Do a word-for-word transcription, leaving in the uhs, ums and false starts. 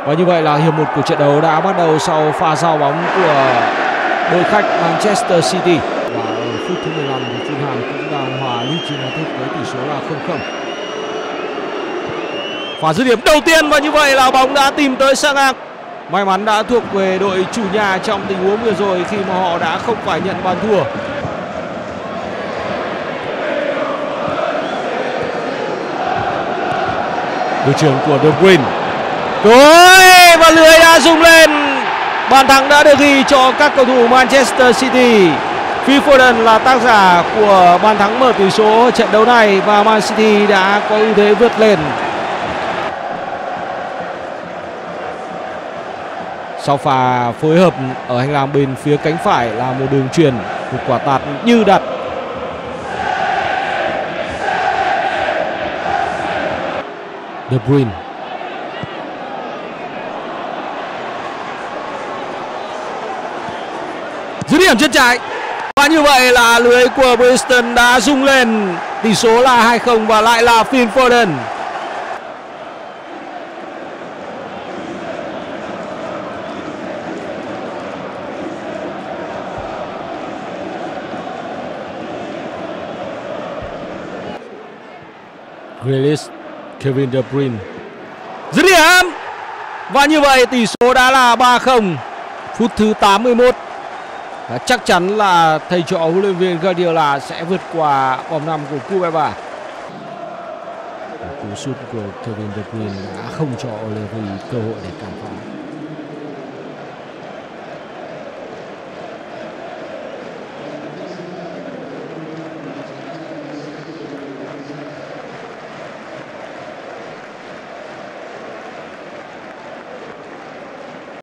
Và như vậy là hiệp một của trận đấu đã bắt đầu sau pha giao bóng của đội khách Manchester City. Và ở phút thứ mười lăm thì Fulham cũng đang hòa Leeds United với tỷ số là không không. Pha dứt điểm đầu tiên và như vậy là bóng đã tìm tới sang ngang. May mắn đã thuộc về đội chủ nhà trong tình huống vừa rồi khi mà họ đã không phải nhận bàn thua. Đội trưởng của De Bruyne. Rồi và lưới đã rung lên. Bàn thắng đã được ghi cho các cầu thủ Manchester City. Phil Foden là tác giả của bàn thắng mở tỷ số trận đấu này và Man City đã có ưu thế vượt lên. Sau pha phối hợp ở hành lang bên phía cánh phải là một đường chuyền, một quả tạt như đặt. De Bruyne. Dứt điểm chân trái. Và như vậy là lưới của Bristol đã rung lên. Tỷ số là hai không và lại là Phil Foden. Grealish, Kevin De Bruyne. Dứt điểm. Và như vậy tỷ số đã là ba không. Phút thứ tám mươi mốt. Và chắc chắn là thầy trò huấn luyện viên Guardiola sẽ vượt qua vòng năm của cúp ép a. Cú sút của Kevin De Bruyne đã không cho Olivier cơ hội để cản phá.